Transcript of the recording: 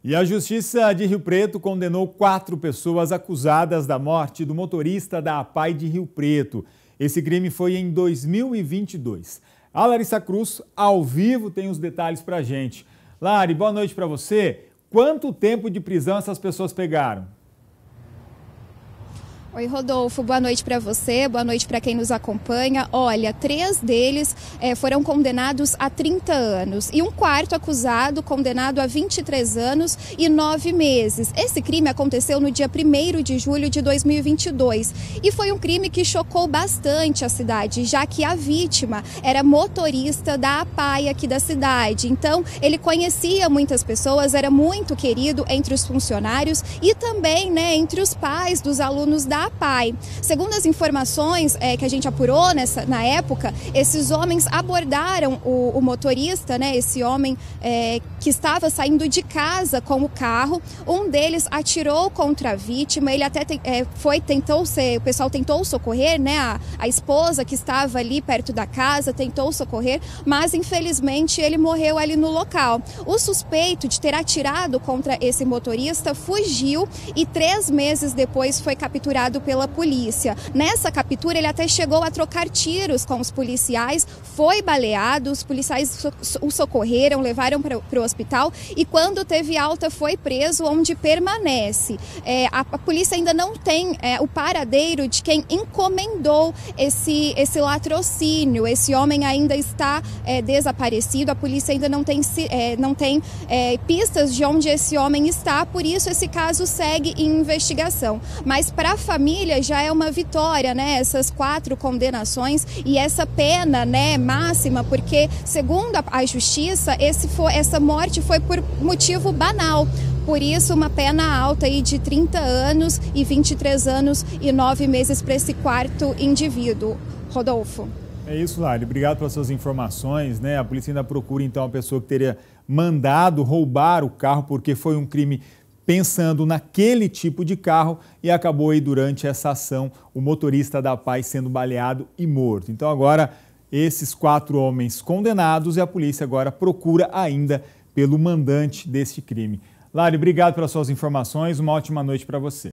E a Justiça de Rio Preto condenou 4 pessoas acusadas da morte do motorista da APAI de Rio Preto. Esse crime foi em 2022. A Larissa Cruz, ao vivo, tem os detalhes pra gente. Lari, boa noite para você. Quanto tempo de prisão essas pessoas pegaram? Oi, Rodolfo, boa noite para você, boa noite para quem nos acompanha. Olha, 3 deles foram condenados a 30 anos e um quarto acusado condenado a 23 anos e 9 meses. Esse crime aconteceu no dia 1º de julho de 2022 e foi um crime que chocou bastante a cidade, já que a vítima era motorista da APAI aqui da cidade. Então, ele conhecia muitas pessoas, era muito querido entre os funcionários e também, entre os pais dos alunos da APAI. Segundo as informações que a gente apurou na época, esses homens abordaram o motorista, esse homem que estava saindo de casa com o carro. Um deles atirou contra a vítima, ele até o pessoal tentou socorrer, a esposa que estava ali perto da casa tentou socorrer, mas infelizmente ele morreu ali no local. O suspeito de ter atirado contra esse motorista fugiu e 3 meses depois foi capturado pela polícia. Nessa captura, ele até chegou a trocar tiros com os policiais, foi baleado, os policiais o socorreram, levaram para o hospital e quando teve alta foi preso, onde permanece. A polícia ainda não tem o paradeiro de quem encomendou esse latrocínio. Esse homem ainda está desaparecido, a polícia ainda não tem pistas de onde esse homem está, por isso esse caso segue em investigação. Mas para a família já é uma vitória, essas 4 condenações e essa pena, máxima, porque segundo a justiça, essa morte foi por motivo banal. Por isso, uma pena alta aí de 30 anos e 23 anos e 9 meses para esse 4º indivíduo. Rodolfo. É isso, Lari. Obrigado pelas suas informações, A polícia ainda procura, então, a pessoa que teria mandado roubar o carro porque foi um crime pensando naquele tipo de carro e acabou aí durante essa ação o motorista da APAI sendo baleado e morto. Então agora esses 4 homens condenados e a polícia agora procura ainda pelo mandante deste crime. Lari, obrigado pelas suas informações, uma ótima noite para você.